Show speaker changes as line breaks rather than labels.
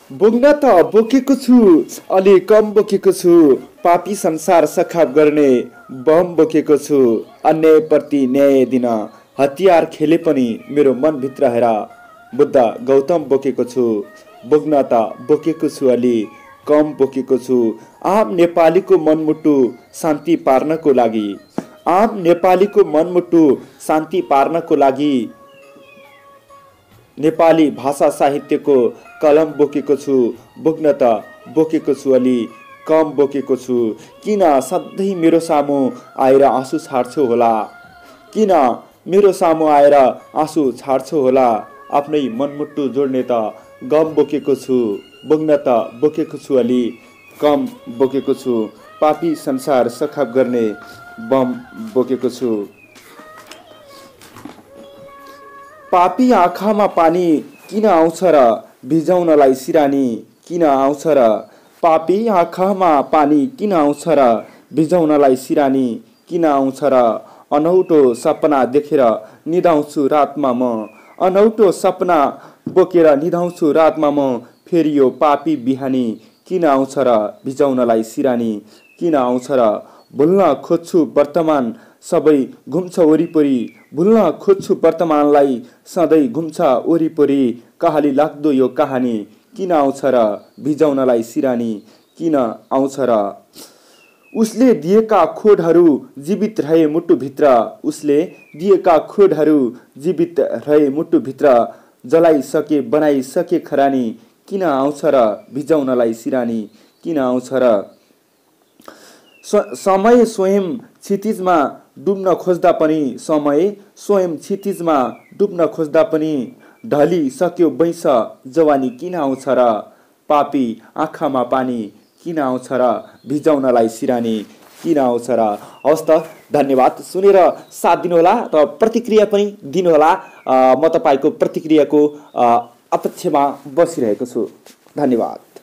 बोक्न त बोकेको छु, अलि कम बोकेको छु। पापी संसार सखाप गर्ने बम बोकेको छु। अन्यायप्रति न्याय दिन हतियार खेले पनि मेरो मनभित्र हेर बुद्ध गौतम बोकेको छु। बोक्न त बोकेको छु, अलि कम बोकेको छु। आम नेपालीको मनमुटु शान्ति पार्नको लागि, आम नेपालीको मनमुटु शान्ति पार्नको लागि नेपाली भाषा साहित्यको कलम बोकेको छु। बोक्न त बोकेको छु, अलि कम बोकेको छु। किन सधैँ मेरो सामु आएर आँसु छाड्छौ होला, किन मेरो सामु आएर आँसु छाड्छौ होला। आफ्नै मनमुटु जोड्ने त गम बोकेको छु। बोक्न त बोकेको छु, अलि कम बोकेको छु। पापी संसार सखाप गर्ने बम बोकेको छु। पापी आँखामा पानी किन आउँछ र भिजाउनलाई सिरानी किन आउँछ र। पापी आँखामा पानी किन आउँछ र भिजाउनलाई सिरानी किन आउँछ र। अनौठो सपना देखेर निधाउँछु रातमा म, अनौठो सपना बोकेर निधाउँछु रातमा म। फेरि यो पापी बिहानी किन आउँछ र भिजाउनलाई सिरानी किन आउँछ र। भुल्न खोज्छु वर्तमान सबै घुम्छ वरिपरि, भुल्न खोज्छु वर्तमानलाई सधैँ घुम्छ वरिपरि। कहाली लाग्दो यो कहानी किन आउँछ र भिजाउनलाई सिरानी किन आउँछ र। उसले दिएका खोडहरू जीवित रहे मुटुभित्र, उसले दिएका खोडहरू जीवित रहे मुटुभित्र। जलाइसके बनाइसके खरानी किन आउँछ र भिजाउनलाई सिरानी किन आउँछ र। समय स्वयं क्षितिजमा डुब्न खोज्दा पनि, समय स्वयं क्षितिजमा डुब्न खोज्दा पनि ढलिसक्यो वैंश जवानी किन आउँछ र। पापी आँखामा पानी किन आउँछ र भिजाउनलाई सिरानी किन आउँछ र। हवस् त, धन्यवाद सुनेर साथ दिनुहोला र प्रतिक्रिया पनि दिनुहोला। म तपाईँको प्रतिक्रियाको अपेक्षामा बसिरहेको छु। धन्यवाद।